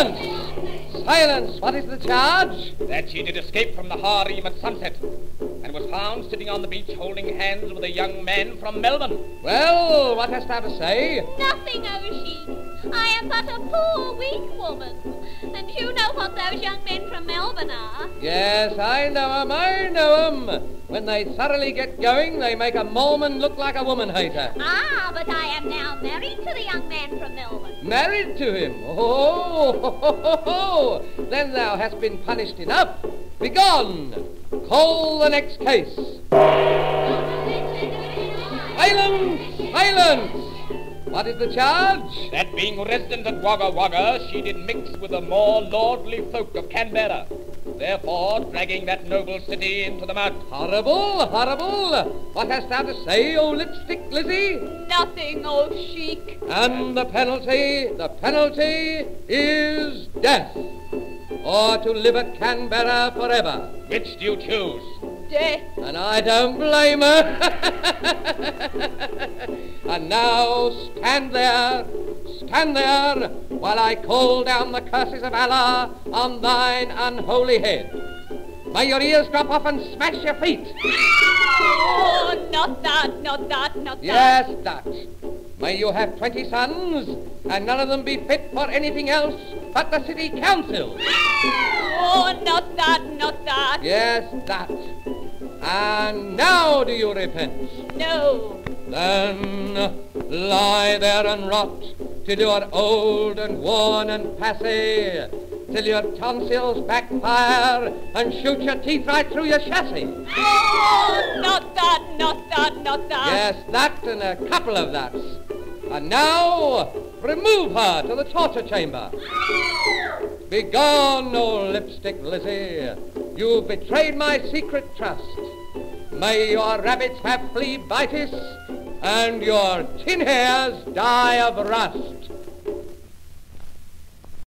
Silence! Silence! What is the charge? That she did escape from the harem at sunset, and was found sitting on the beach holding hands with a young man from Melbourne. Well, what hast thou to say? Nothing, O Sheik. I am but a poor, weak woman. And you know what those young men from Melbourne are. Yes, I know 'em. When they thoroughly get going, they make a Mormon look like a woman-hater. Ah, but I am now married to the young man from Melbourne. Married to him? Oh, then thou hast been punished enough. Begone! Call the next case. Silence! Silence! What is the charge? That being resident at Wagga Wagga, she did mix with the more lordly folk of Canberra, therefore dragging that noble city into the mud. Horrible, horrible! What hast thou to say, O lipstick Lizzie? Nothing, O Sheik. And the penalty is death, or to live at Canberra forever. Which do you choose? Death. And I don't blame her. And now stand there, while I call down the curses of Allah on thine unholy head. May your ears drop off and smash your feet. Oh, not that, not that, not that. Yes, that. May you have 20 sons, and none of them be fit for anything else but the city council. Oh, not that, not that. Yes, that. And now do you repent? No. Then lie there and rot till you are old and worn and passé, till your tonsils backfire and shoot your teeth right through your chassis. Oh, not that, not that, not that. Yes, that and a couple of that's. And now, remove her to the torture chamber. Begone, old lipstick Lizzie. You've betrayed my secret trust. May your rabbits have flea-bitis and your tin hairs die of rust.